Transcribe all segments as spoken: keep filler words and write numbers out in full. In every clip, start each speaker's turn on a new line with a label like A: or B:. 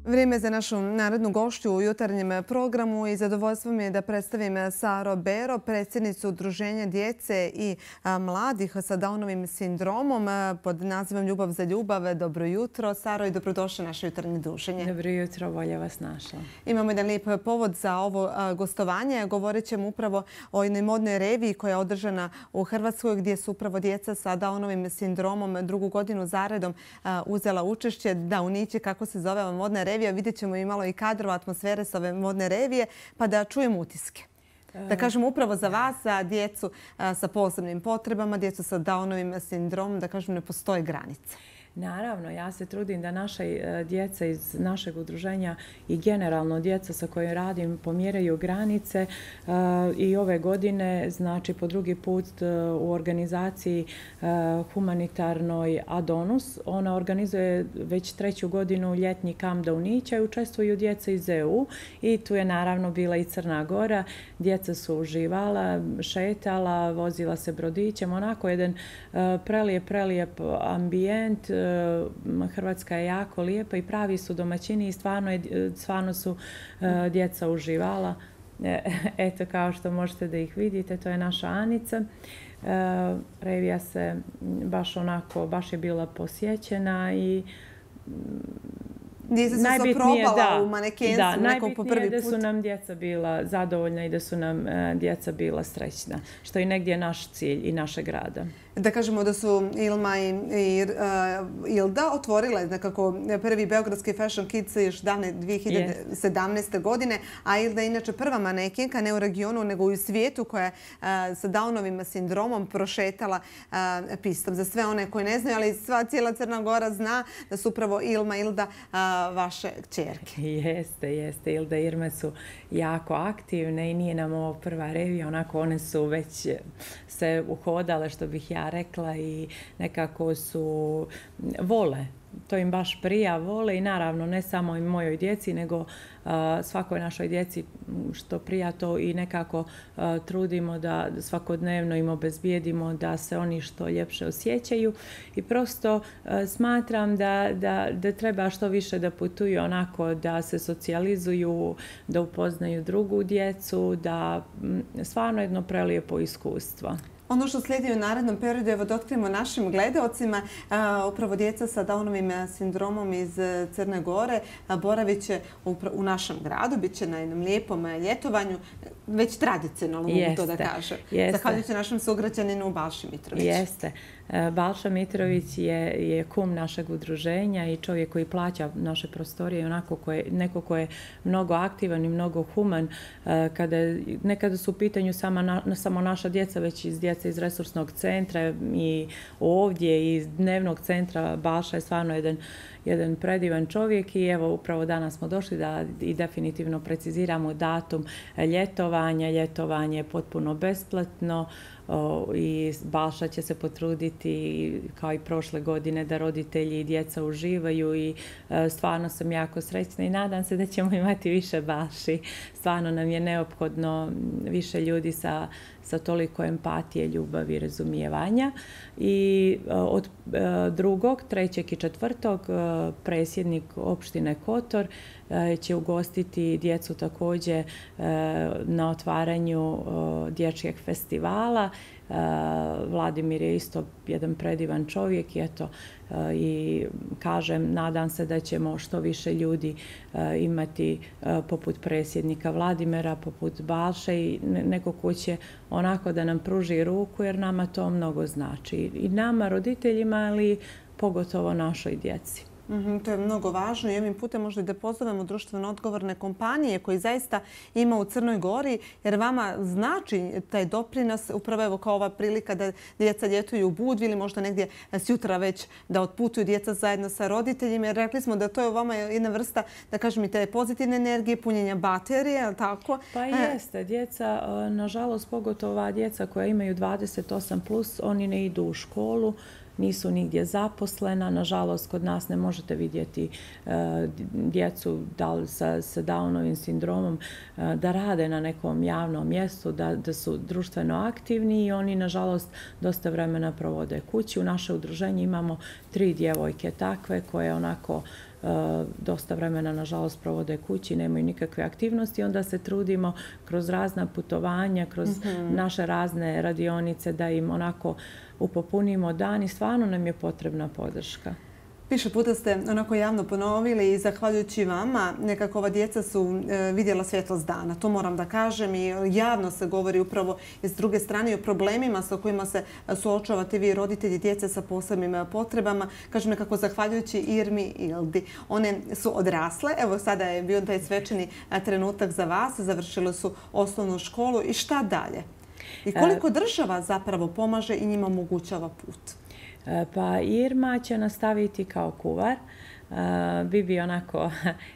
A: Vrijeme za našu narednu gošću u jutarnjem programu i zadovoljstvo mi je da predstavim Saro Bero, predsjednicu Udruženja djece i mladih sa Downovim sindromom pod nazivom Ljubav za ljubav. Dobro jutro, Saro, i dobrodošli na naše jutarnje druženje.
B: Dobro jutro, bolje vas našla.
A: Imamo jedan lijep povod za ovo gostovanje. Govorit ćemo upravo o jednoj modnoj reviji koja je održana u Hrvatskoj gdje su upravo djeca sa Downovim sindromom drugu godinu zaredom uzela učešće. Da, unići kako se zove ova modna revija. Vidjet ćemo i malo i kadrova atmosfere sa ove modne revije, pa da čujemo utiske. Da kažemo upravo za vas, za djecu sa posebnim potrebama, djecu sa Downovim sindromom, da kažemo ne postoje granice.
B: Naravno, ja se trudim da naša djeca iz našeg udruženja i generalno djeca sa kojim radim pomjeraju granice i ove godine, znači po drugi put u organizaciji humanitarnoj Adonus. Ona organizuje već treću godinu ljetni kamp do Unića i učestvuju djeca iz E U i tu je naravno bila i Crna Gora. Djeca su uživala, šetala, vozila se brodićem, onako jedan prelijep, prelijep ambijent. Hrvatska je jako lijepa i pravi su domaćini i stvarno, je, stvarno su djeca uživala. Eto, kao što možete da ih vidite, to je naša Anica. Revija se baš onako, baš je bila posjećena i
A: djeca su se probala u manekenstvu
B: da,
A: nekog po prvi put.
B: Najbitnije je da su nam djeca bila zadovoljna i da su nam djeca bila srećna, što je negdje naš cilj i našeg rada.
A: Da kažemo da su Ilma i, i uh, Ilda otvorile nekako prvi Beogradski Fashion Kids još davne dvije hiljade sedamnaeste. godine, a Ilda je inače prva manekenka ne u regionu nego i u svijetu koja je uh, sa Downovim sindromom prošetala uh, pistom. Za sve one koji ne znaju, ali sva cijela Crna Gora zna da su upravo Ilma i Ilda uh, vaše kćerke.
B: Jeste, jeste. Ilda i Irma su jako aktivne i nije nam ovo prva revija, onako one su već se uhodale, što bih ja rekla, i nekako su vole. To im baš prija, vole i naravno ne samo i mojoj djeci, nego uh, svakoj našoj djeci što prija to i nekako uh, trudimo da svakodnevno im obezbijedimo da se oni što ljepše osjećaju i prosto uh, smatram da, da, da treba što više da putuju onako, da se socijalizuju, da upoznaju drugu djecu, da m, stvarno jedno prelijepo iskustvo.
A: Ono što slijedi u narednom periodu, evo da otkrijemo našim gledaocima, upravo djeca sa Downovim sindromom iz Crne Gore boravit će u našem gradu, bit će na jednom lijepom ljetovanju, već tradicionalno mogu to da kažem. Zahvaljujući našem sugrađaninu Balši Mitroviću.
B: Jeste. Balša Mitrović je, je kum našeg udruženja i čovjek koji plaća naše prostorije, onako koje, neko ko je mnogo aktivan i mnogo human. Kada, nekada su u pitanju sama na, samo naša djeca, već iz djeca iz resursnog centra i ovdje iz dnevnog centra. Balša je stvarno jedan, jedan predivan čovjek i evo upravo danas smo došli da i definitivno preciziramo datum ljetovanja. Ljetovanje je potpuno besplatno. O, i Balša će se potruditi kao i prošle godine da roditelji i djeca uživaju i e, stvarno sam jako srećna i nadam se da ćemo imati više Balši. Stvarno nam je neophodno više ljudi sa, sa toliko empatije, ljubavi i razumijevanja. I e, od e, drugog, trećeg i četvrtog e, predsjednik opštine Kotor e, će ugostiti djecu također e, na otvaranju e, dječjeg festivala. Uh, Vladimir je isto jedan predivan čovjek i eto uh, i kažem, nadam se da ćemo što više ljudi uh, imati uh, poput predsjednika Vladimira, poput Balše i neko ko će onako da nam pruži ruku jer nama to mnogo znači. I nama, roditeljima, ali pogotovo našoj djeci.
A: Mm-hmm, to je mnogo važno i ovim putem možda i da pozovemo društveno odgovorne kompanije koji zaista ima u Crnoj Gori, jer vama znači taj doprinos, upravo evo kao ova prilika da djeca ljetuju u Budvi ili možda negdje s jutra već da otputuju djeca zajedno sa roditeljima. Jer rekli smo da to je u vama jedna vrsta, da kažem, i te pozitivne energije, punjenja baterije, ali tako?
B: Pa jeste. Djeca, nažalost, pogotovo djeca koja imaju dvadeset osam plus, oni ne idu u školu, nisu nigdje zaposlena. Nažalost, kod nas ne možete vidjeti uh, djecu da li sa, sa Downovim sindromom uh, da rade na nekom javnom mjestu, da, da su društveno aktivni i oni, nažalost, dosta vremena provode kući. U naše udruženje imamo tri djevojke takve koje onako dosta vremena, nažalost, provode kući, nemaju nikakve aktivnosti. Onda se trudimo kroz razna putovanja, kroz naše razne radionice da im onako upopunimo dan i stvarno nam je potrebna podrška.
A: Više puta ste onako javno ponovili i zahvaljujući vama nekako ova djeca su vidjela svjetlost dana. To moram da kažem i javno se govori upravo i s druge strane i o problemima sa kojima se suočavate vi roditelji djece sa posebnim potrebama. Kažem nekako zahvaljujući Irmi i Ildi. One su odrasle. Evo sada je bio taj svečani trenutak za vas. Završile su osnovnu školu i šta dalje? I koliko država zapravo pomaže i njima omogućava put?
B: Pa Irma će nastaviti kao kuvar. Bibi onako,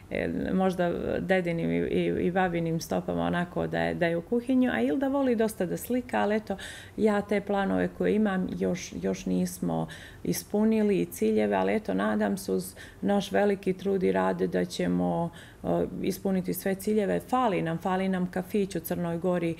B: možda dedinim i babinim stopama onako da je, da je u kuhinju, a Ilda voli dosta da slika, ali eto, ja te planove koje imam još, još nismo ispunili i ciljeve, ali eto, nadam se uz naš veliki trud i rad da ćemo ispuniti sve ciljeve. Fali nam, fali nam kafić u Crnoj Gori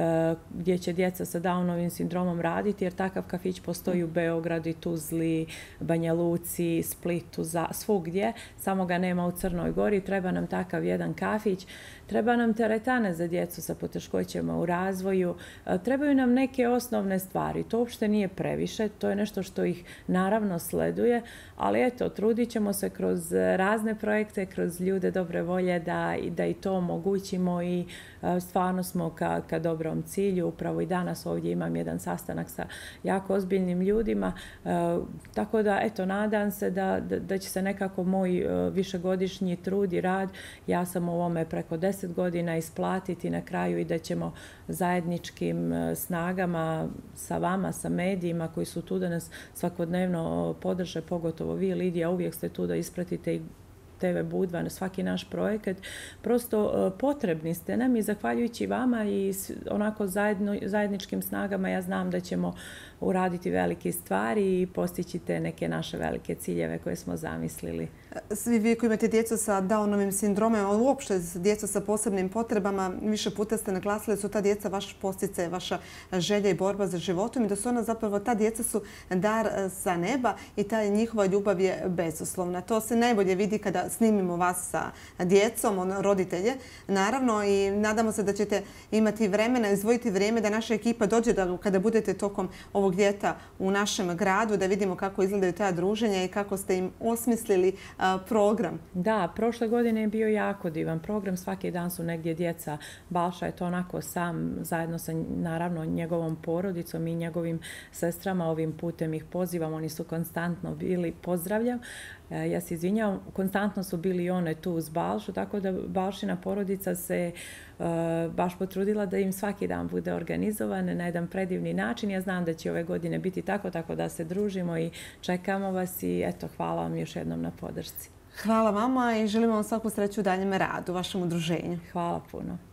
B: gdje će djeca sa Downovim sindromom raditi, jer takav kafić postoji u Beogradu, Tuzli, Banja Luci, Splitu, svugdje, samo ga nema u Crnoj Gori. Treba nam takav jedan kafić. Treba nam teretane za djecu sa poteškoćama u razvoju. Trebaju nam neke osnovne stvari. To uopšte nije previše. To je nešto što ih naravno sleduje. Ali eto, trudit ćemo se kroz razne projekte, kroz ljude dobre volje da, da i to omogućimo i stvarno smo ka, ka dobrom cilju. Upravo i danas ovdje imam jedan sastanak sa jako ozbiljnim ljudima. Tako da, eto, nadam se da, da, da će se nekako moj višegodišnji trud i rad, ja sam u ovome preko deset godina, isplatiti na kraju i da ćemo zajedničkim snagama sa vama, sa medijima koji su tu da nas svakodnevno podrže, pogotovo vi, Lidija, uvijek ste tu da ispratite i te ve Budva na svaki naš projekat. Prosto potrebni ste nam i zahvaljujući vama i onako zajedno, zajedničkim snagama ja znam da ćemo uraditi velike stvari i postići te neke naše velike ciljeve koje smo zamislili.
A: Svi vi koji imate djecu sa Downovim sindromom, ali uopšte djecu sa posebnim potrebama, više puta ste naglasili da su ta djeca vaš posticaj, vaša želja i borba za životom i da su ona zapravo, ta djeca su dar sa neba i ta njihova ljubav je bezuslovna. To se najbolje vidi kada snimimo vas sa djecom, roditelje, naravno, i nadamo se da ćete imati vremena, izdvojiti vrijeme da naša ekipa dođe da kada budete tokom ovog ljeta u našem gradu, da vidimo kako izgledaju ta druženja i kako ste im osmislili program.
B: Da, prošle godine je bio jako divan program. Svaki dan su negdje djeca. Balša je to onako sam, zajedno sa naravno njegovom porodicom i njegovim sestrama. Ovim putem ih pozivam. Oni su konstantno bili, pozdravljam. Ja se izvinjavam, konstantno su bili i one tu uz Balšu, tako da Balšina porodica se uh, baš potrudila da im svaki dan bude organizovan na jedan predivni način. Ja znam da će ove godine biti tako, tako da se družimo i čekamo vas i eto, hvala vam još jednom na podršci.
A: Hvala vama i želimo vam svaku sreću u daljem radu, vašem udruženju.
B: Hvala puno.